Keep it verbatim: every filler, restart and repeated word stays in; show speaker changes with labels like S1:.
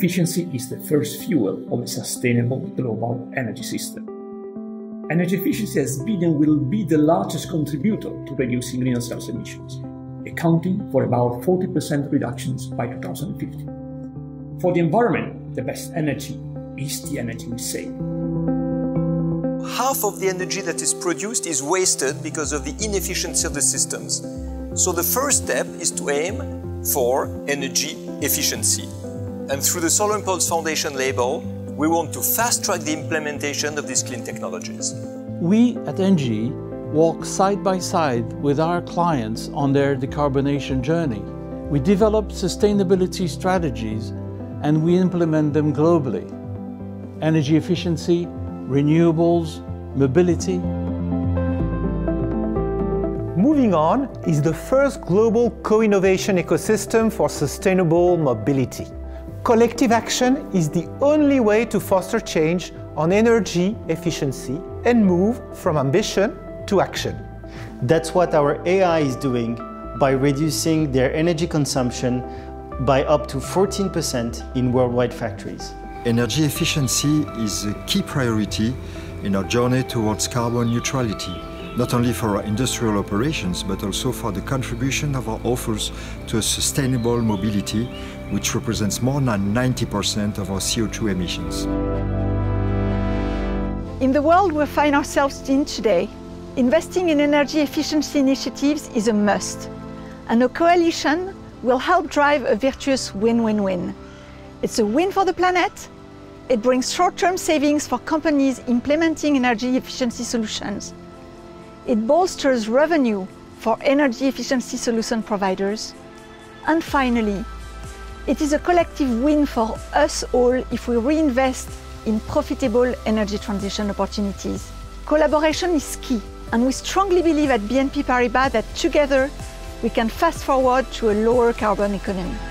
S1: efficiency is the first fuel of a sustainable global energy system. Energy efficiency has been and will be the largest contributor to reducing greenhouse gas emissions, accounting for about forty percent reductions by two thousand fifty. For the environment, the best energy is the energy we save.
S2: Half of the energy that is produced is wasted because of the inefficiency of the systems. So the first step is to aim for energy efficiency. And through the Solar Impulse Foundation label, we want to fast-track the implementation of these clean technologies.
S3: We at ENGIE walk side by side with our clients on their decarbonation journey. We develop sustainability strategies and we implement them globally. Energy efficiency, renewables, mobility.
S4: Moving On is the first global co-innovation ecosystem for sustainable mobility. Collective action is the only way to foster change on energy efficiency and move from ambition to action.
S5: That's what our A I is doing by reducing their energy consumption by up to fourteen percent in worldwide factories.
S6: Energy efficiency is a key priority in our journey towards carbon neutrality, not only for our industrial operations, but also for the contribution of our offers to a sustainable mobility, which represents more than ninety percent of our C O two emissions.
S7: In the world we find ourselves in today, investing in energy efficiency initiatives is a must, and a coalition will help drive a virtuous win-win-win. It's a win for the planet, it brings short-term savings for companies implementing energy efficiency solutions, it bolsters revenue for energy efficiency solution providers, and finally, it is a collective win for us all if we reinvest in profitable energy transition opportunities. Collaboration is key, and we strongly believe at B N P Paribas that together we can fast forward to a lower carbon economy.